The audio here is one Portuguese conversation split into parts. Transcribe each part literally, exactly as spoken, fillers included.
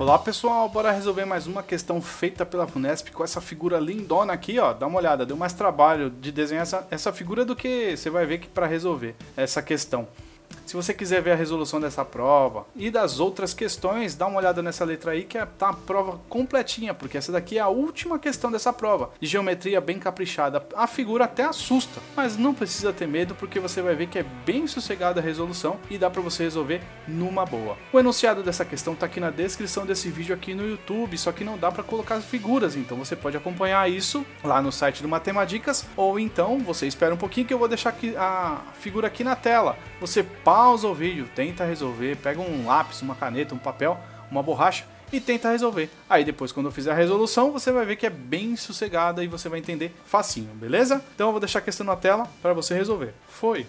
Olá pessoal, bora resolver mais uma questão feita pela Funesp com essa figura lindona aqui, ó. Dá uma olhada, deu mais trabalho de desenhar essa, essa figura do que você vai ver que para resolver essa questão. Se você quiser ver a resolução dessa prova e das outras questões, dá uma olhada nessa letra aí que tá a prova completinha, porque essa daqui é a última questão dessa prova, de geometria bem caprichada. A figura até assusta, mas não precisa ter medo porque você vai ver que é bem sossegada a resolução e dá para você resolver numa boa. O enunciado dessa questão tá aqui na descrição desse vídeo aqui no YouTube, só que não dá para colocar as figuras, então você pode acompanhar isso lá no site do Matemadicas, ou então você espera um pouquinho que eu vou deixar aqui a figura aqui na tela. Você pausa o vídeo, tenta resolver, pega um lápis, uma caneta, um papel, uma borracha e tenta resolver. Aí depois, quando eu fizer a resolução, você vai ver que é bem sossegada e você vai entender facinho, beleza? Então eu vou deixar a questão na tela para você resolver. Foi!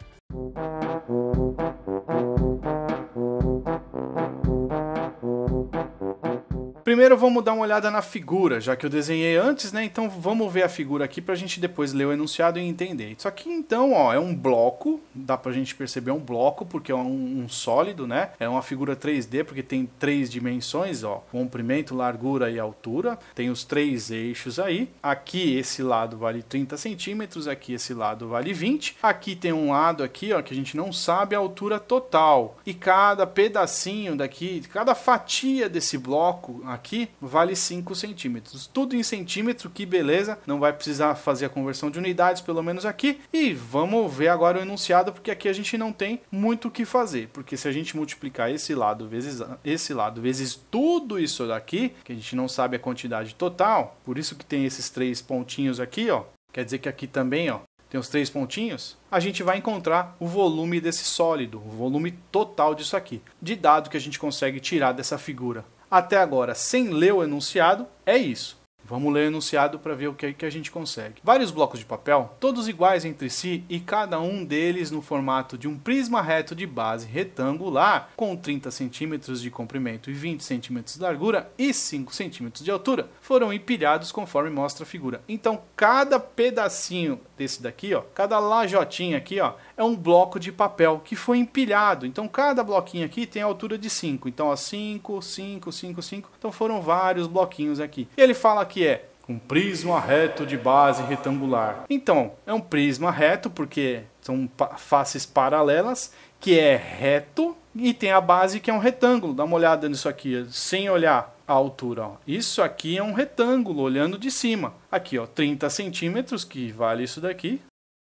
Primeiro vamos dar uma olhada na figura, já que eu desenhei antes, né? Então vamos ver a figura aqui pra gente depois ler o enunciado e entender. Isso aqui então, ó, é um bloco, dá pra gente perceber um bloco, porque é um, um sólido, né? É uma figura três D, porque tem três dimensões, ó, comprimento, largura e altura. Tem os três eixos aí. Aqui esse lado vale trinta centímetros, aqui esse lado vale vinte. Aqui tem um lado aqui, ó, que a gente não sabe a altura total. E cada pedacinho daqui, cada fatia desse bloco aqui vale cinco centímetros. Tudo em centímetro, que beleza. Não vai precisar fazer a conversão de unidades, pelo menos aqui. E vamos ver agora o enunciado, porque aqui a gente não tem muito o que fazer. Porque se a gente multiplicar esse lado vezes esse lado vezes tudo isso daqui, que a gente não sabe a quantidade total, por isso que tem esses três pontinhos aqui, ó. Quer dizer que aqui também, ó, tem os três pontinhos, a gente vai encontrar o volume desse sólido, o volume total disso aqui, de dado que a gente consegue tirar dessa figura. Até agora, sem ler o enunciado, é isso. Vamos ler o enunciado para ver o que, que a gente consegue. Vários blocos de papel, todos iguais entre si e cada um deles no formato de um prisma reto de base retangular com trinta centímetros de comprimento e vinte centímetros de largura e cinco centímetros de altura, foram empilhados conforme mostra a figura. Então, cada pedacinho desse daqui, ó, cada lajotinha aqui, ó, é um bloco de papel que foi empilhado. Então, cada bloquinho aqui tem a altura de cinco. Então, ó, cinco, cinco, cinco, cinco. Então, foram vários bloquinhos aqui. E ele fala que é um prisma reto de base retangular. Então, é um prisma reto porque são faces paralelas, que é reto, e tem a base que é um retângulo. Dá uma olhada nisso aqui, sem olhar a altura. Ó. Isso aqui é um retângulo, olhando de cima. Aqui, ó, trinta centímetros, que vale isso daqui.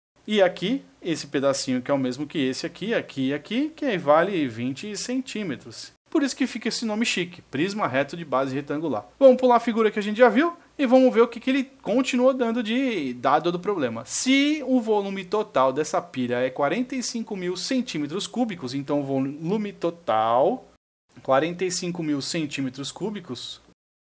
E aqui, esse pedacinho que é o mesmo que esse aqui, aqui e aqui, que vale vinte centímetros. Por isso que fica esse nome chique, prisma reto de base retangular. Vamos pular a figura que a gente já viu e vamos ver o que, que ele continua dando de dado do problema. Se o volume total dessa pilha é quarenta e cinco mil centímetros cúbicos, então o volume total, quarenta e cinco mil centímetros cúbicos,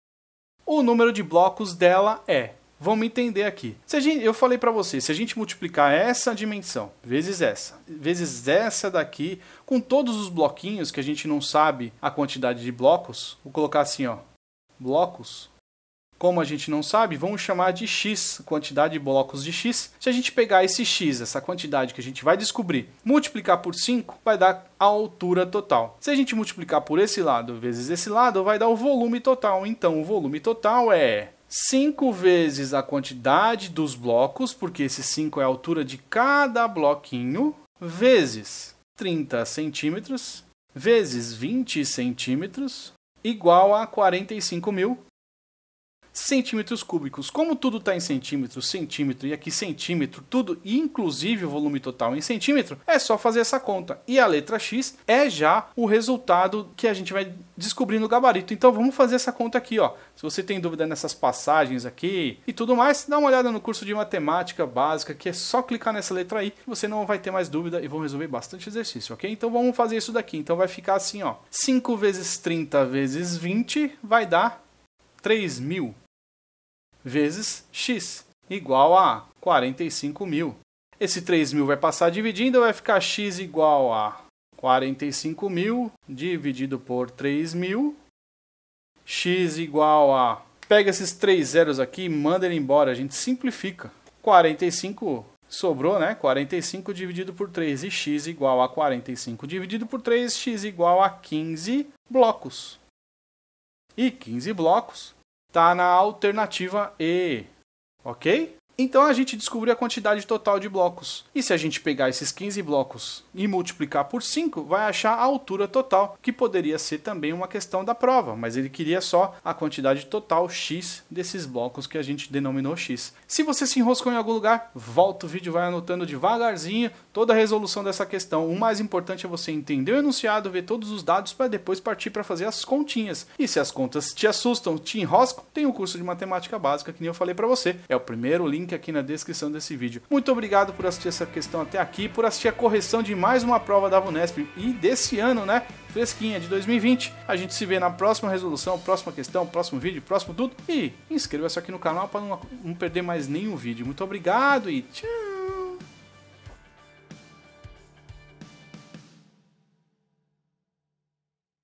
o número de blocos dela é... Vamos entender aqui. Se a gente, eu falei para você, se a gente multiplicar essa dimensão vezes essa, vezes essa daqui, com todos os bloquinhos que a gente não sabe a quantidade de blocos, vou colocar assim, ó, blocos. Como a gente não sabe, vamos chamar de x, quantidade de blocos de x. Se a gente pegar esse x, essa quantidade que a gente vai descobrir, multiplicar por cinco, vai dar a altura total. Se a gente multiplicar por esse lado vezes esse lado, vai dar o volume total. Então, o volume total é cinco vezes a quantidade dos blocos, porque esse cinco é a altura de cada bloquinho, vezes trinta centímetros, vezes vinte centímetros, igual a quarenta e cinco mil centímetros cúbicos. Como tudo está em centímetro, centímetro e aqui centímetro, tudo, inclusive o volume total em centímetro, é só fazer essa conta. E a letra X é já o resultado que a gente vai descobrir no gabarito. Então vamos fazer essa conta aqui, ó. Se você tem dúvida nessas passagens aqui e tudo mais, dá uma olhada no curso de matemática básica, que é só clicar nessa letra aí, que você não vai ter mais dúvida e vão resolver bastante exercício, ok? Então vamos fazer isso daqui. Então vai ficar assim, ó. cinco vezes trinta vezes vinte vai dar três mil vezes x, igual a quarenta e cinco mil. Esse três mil vai passar dividindo, vai ficar x igual a quarenta e cinco mil dividido por três mil. X igual a... Pega esses três zeros aqui e manda ele embora, a gente simplifica. quarenta e cinco sobrou, né? quarenta e cinco dividido por três e x igual a quarenta e cinco dividido por três, x igual a quinze blocos. E quinze blocos está na alternativa E, ok? Então a gente descobriu a quantidade total de blocos. E se a gente pegar esses quinze blocos e multiplicar por cinco, vai achar a altura total, que poderia ser também uma questão da prova, mas ele queria só a quantidade total x desses blocos que a gente denominou x. Se você se enroscou em algum lugar, volta o vídeo, vai anotando devagarzinho toda a resolução dessa questão. O mais importante é você entender o enunciado, ver todos os dados para depois partir para fazer as continhas. E se as contas te assustam, te enroscam, tem o curso de matemática básica que nem eu falei para você. É o primeiro link aqui na descrição desse vídeo. Muito obrigado por assistir essa questão até aqui, por assistir a correção de mais uma prova da VUNESP e desse ano, né? Fresquinha, de dois mil e vinte. A gente se vê na próxima resolução, próxima questão, próximo vídeo, próximo tudo. E inscreva-se aqui no canal para não, não perder mais nenhum vídeo. Muito obrigado e tchau!